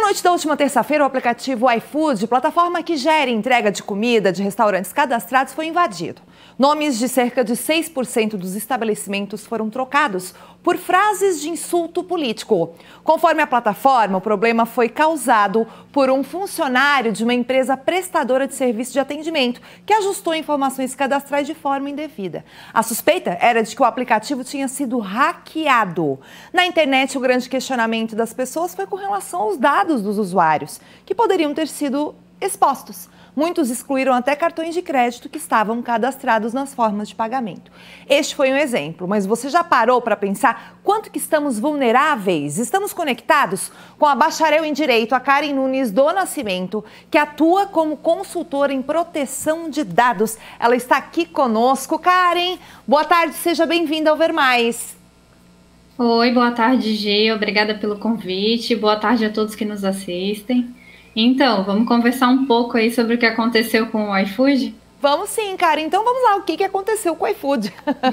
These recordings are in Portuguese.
noite da última terça-feira, o aplicativo iFood, plataforma que gera entrega de comida de restaurantes cadastrados, foi invadido. Nomes de cerca de 6% dos estabelecimentos foram trocados por frases de insulto político. Conforme a plataforma, o problema foi causado por um funcionário de uma empresa prestadora de serviço de atendimento que ajustou informações cadastrais de forma indevida. A suspeita era de que o aplicativo tinha sido hackeado. Na internet, o grande questionamento das pessoas foi com relação aos dados dos usuários, que poderiam ter sido expostos. Muitos excluíram até cartões de crédito que estavam cadastrados nas formas de pagamento. Este foi um exemplo, mas você já parou para pensar quanto que estamos vulneráveis? Estamos conectados com a bacharel em Direito, a Karen Nunes do Nascimento, que atua como consultora em proteção de dados. Ela está aqui conosco. Karen, boa tarde, seja bem-vinda ao Ver Mais. Oi, boa tarde, Gê. Obrigada pelo convite. Boa tarde a todos que nos assistem. Então, vamos conversar um pouco aí sobre o que aconteceu com o iFood? Vamos sim, cara. Então vamos lá, o que aconteceu com o iFood?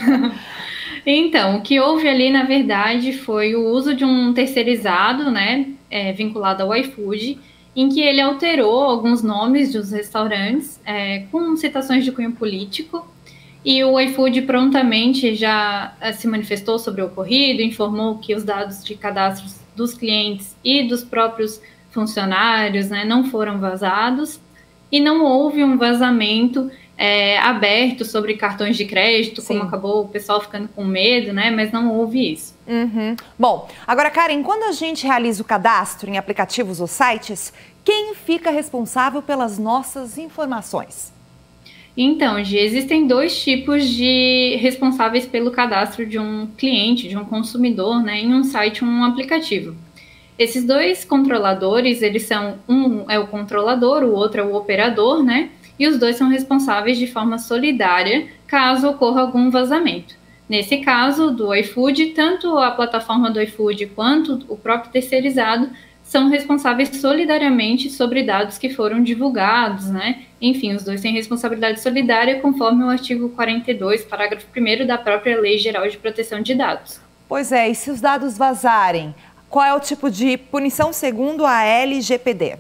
Então, o que houve ali, na verdade, foi o uso de um terceirizado, né, vinculado ao iFood, em que ele alterou alguns nomes dos restaurantes com citações de cunho político, e o iFood prontamente já se manifestou sobre o ocorrido, informou que os dados de cadastro dos clientes e dos próprios funcionários, né, não foram vazados e não houve um vazamento aberto sobre cartões de crédito, Sim. Como acabou o pessoal ficando com medo, né, mas não houve isso. Bom, agora, Karen, quando a gente realiza o cadastro em aplicativos ou sites, quem fica responsável pelas nossas informações? Então, Gi, existem dois tipos de responsáveis pelo cadastro de um cliente, de um consumidor, né, em um site ou um aplicativo. Esses dois controladores, eles são, um é o controlador, o outro é o operador, né? E os dois são responsáveis de forma solidária caso ocorra algum vazamento. Nesse caso do iFood, tanto a plataforma do iFood quanto o próprio terceirizado são responsáveis solidariamente sobre dados que foram divulgados, né? Enfim, os dois têm responsabilidade solidária conforme o artigo 42, parágrafo 1º da própria Lei Geral de Proteção de Dados. Pois é, e se os dados vazarem? Qual é o tipo de punição segundo a LGPD?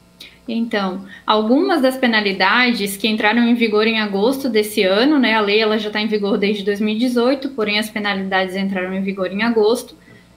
Então, algumas das penalidades que entraram em vigor em agosto desse ano, né, a lei ela já está em vigor desde 2018, porém as penalidades entraram em vigor em agosto,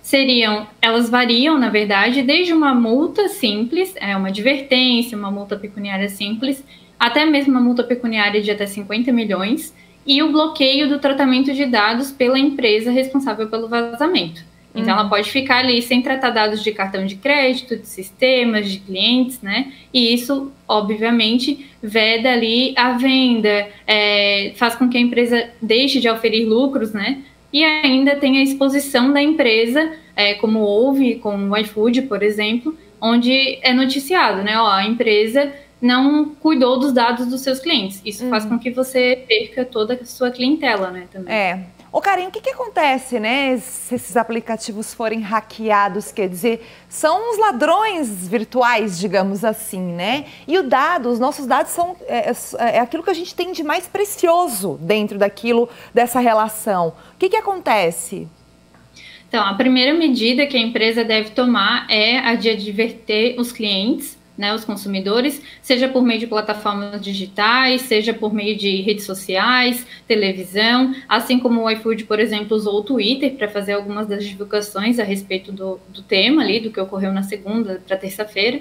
elas variam, na verdade, desde uma multa simples, uma advertência, uma multa pecuniária simples, até mesmo uma multa pecuniária de até 50 milhões, e o bloqueio do tratamento de dados pela empresa responsável pelo vazamento. Então, ela pode ficar ali sem tratar dados de cartão de crédito, de sistemas, de clientes, né? E isso, obviamente, veda ali a venda, faz com que a empresa deixe de oferir lucros, né? E ainda tem a exposição da empresa, como houve com o iFood, por exemplo, onde é noticiado, né? Ó, a empresa não cuidou dos dados dos seus clientes. Isso faz com que você perca toda a sua clientela, né? Também. Ô, Karen, o que acontece, né, se esses aplicativos forem hackeados? Quer dizer, são os ladrões virtuais, digamos assim, né? E os nossos dados são aquilo que a gente tem de mais precioso dentro dessa relação. O que acontece? Então, a primeira medida que a empresa deve tomar é a de adverter os clientes, né, os consumidores, seja por meio de plataformas digitais, seja por meio de redes sociais, televisão, assim como o iFood, por exemplo, usou o Twitter para fazer algumas das divulgações a respeito do tema ali, do que ocorreu na segunda para terça-feira.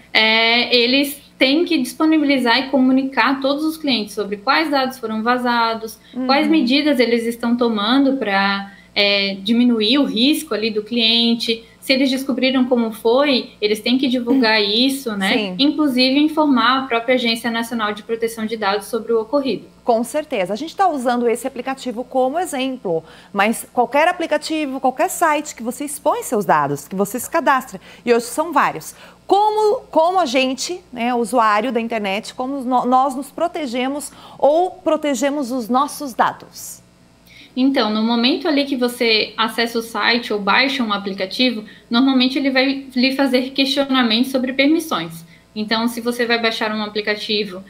Eles têm que disponibilizar e comunicar a todos os clientes sobre quais dados foram vazados, quais medidas eles estão tomando para diminuir o risco ali do cliente. Se eles descobriram como foi, eles têm que divulgar isso, né? Sim. Inclusive informar a própria Agência Nacional de Proteção de Dados sobre o ocorrido. Com certeza. A gente está usando esse aplicativo como exemplo, mas qualquer aplicativo, qualquer site que você expõe seus dados, que você se cadastra, e hoje são vários. Como a gente, né, usuário da internet, como nós nos protegemos ou protegemos os nossos dados? Então, no momento ali que você acessa o site ou baixa um aplicativo, normalmente ele vai lhe fazer questionamentos sobre permissões. Então, se você vai baixar um aplicativo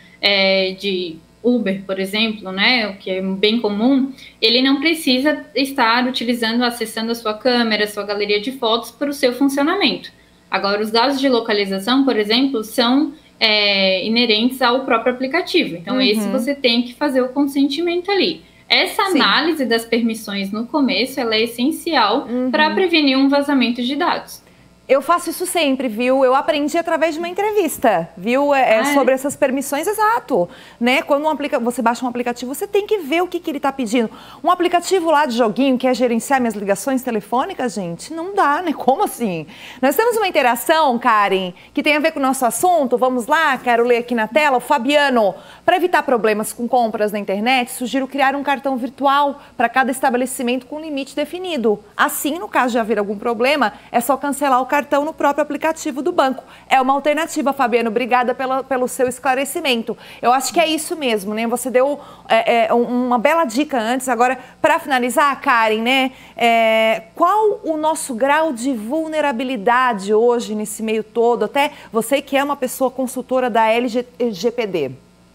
de Uber, por exemplo, né, o que é bem comum, ele não precisa estar acessando a sua câmera, a sua galeria de fotos para o seu funcionamento. Agora, os dados de localização, por exemplo, são inerentes ao próprio aplicativo. Então, esse você tem que fazer o consentimento ali. Essa análise das permissões no começo, ela é essencial para prevenir um vazamento de dados. Eu faço isso sempre, viu? Eu aprendi através de uma entrevista, viu? Sobre essas permissões, exato. Né? Quando você baixa um aplicativo, você tem que ver o que ele está pedindo. Um aplicativo lá de joguinho que é gerenciar minhas ligações telefônicas, gente, não dá, né? Como assim? Nós temos uma interação, Karen, que tem a ver com o nosso assunto. Vamos lá, quero ler aqui na tela. O Fabiano, para evitar problemas com compras na internet, sugiro criar um cartão virtual para cada estabelecimento com limite definido. Assim, no caso de haver algum problema, é só cancelar o cartão no próprio aplicativo do banco. É uma alternativa, Fabiano. Obrigada pelo seu esclarecimento. Eu acho que é isso mesmo, né? Você deu uma bela dica antes. Agora, para finalizar, Karen, né? Qual o nosso grau de vulnerabilidade hoje nesse meio todo? Até você que é uma pessoa consultora da LGPD.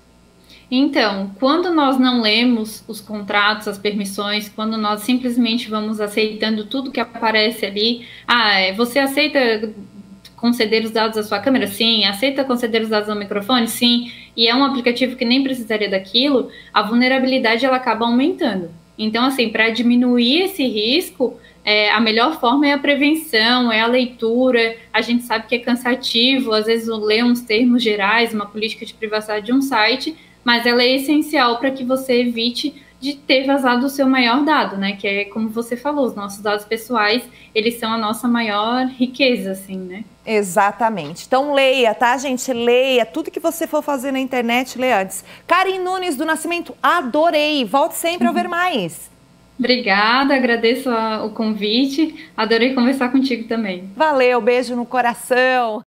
Então, quando nós não lemos os contratos, as permissões, quando nós simplesmente vamos aceitando tudo que aparece ali, você aceita conceder os dados da sua câmera? Sim. Aceita conceder os dados do microfone? Sim. E é um aplicativo que nem precisaria daquilo, a vulnerabilidade ela acaba aumentando. Então, assim, para diminuir esse risco, a melhor forma é a prevenção, é a leitura. A gente sabe que é cansativo, às vezes ler uns termos gerais, uma política de privacidade de um site, mas ela é essencial para que você evite de ter vazado o seu maior dado, né? Que é como você falou, os nossos dados pessoais, eles são a nossa maior riqueza, assim, né? Exatamente. Então leia, tá, gente? Leia. Tudo que você for fazer na internet, leia antes. Karen Nunes do Nascimento, adorei. Volte sempre a ver mais. Obrigada, agradeço o convite. Adorei conversar contigo também. Valeu, beijo no coração.